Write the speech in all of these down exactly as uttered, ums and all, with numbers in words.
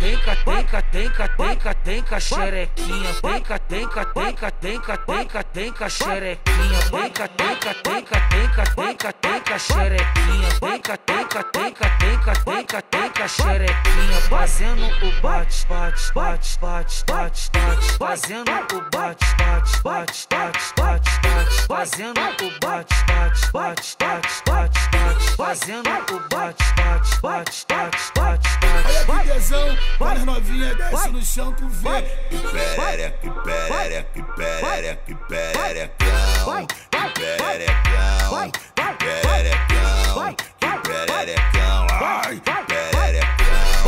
tenca, tenca, tenca, tenca, tenca, xerequinha. Tenca, tenca, tenca, tenca, tenca, tenca, xerequinha. Tenca, tenca, tenca, tenca, tenca, tenca, xerequinha. Tenca, tenca, tenca, tenca, tenca, tenca, xerequinha. Fazendo o bate, bate, bate, bate, bate, bate. Fazendo o bate, bate, bate, bate, bate, bate. Fazendo o bate, bate, bate, bate, bate, bate. Fazendo o bate, bate, bate, bate, bate, bate. Olha que tesão, várias novinhas desce no chão, tu vê. Que perereca, que perereca, que perereca, que pererecão. Que pererecão, que pererecão, que pererecão. Ai, que pererecão.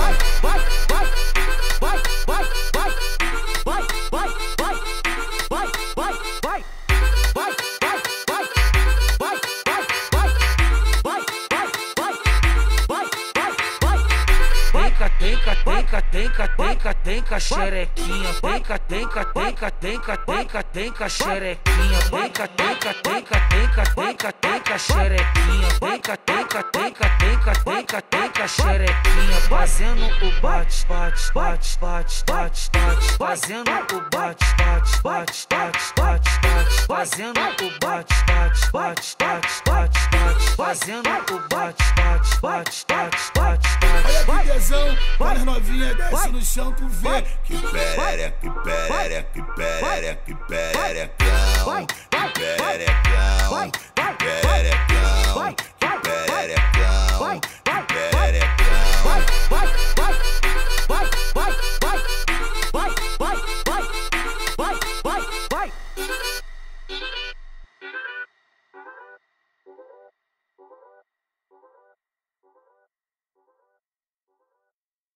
Tenca, tenca, tenca, tenca, tenca, xerequinha. Tenca, tenca, tenca, tenca, tenca, tenca, xerequinha. Tenca, tenca, tenca, tenca, tenca, tenca, xerequinha. Tenca, tenca, tenca, tenca, tenca, tenca, xerequinha. Fazendo o bate, bate, bate, bate, bate, bate. Fazendo o bate, bate, bate, bate, bate, bate. Fazendo o bate, bate, bate, bate, bate, bate. Fazendo o bate, bate, bate, bate, bate, bate. Olha que tesão, várias novinhas desce no chão, tu vê. Que perereca, que perereca, que perereca, que pererecão. Que pererecão, que pererecão, que pererecão.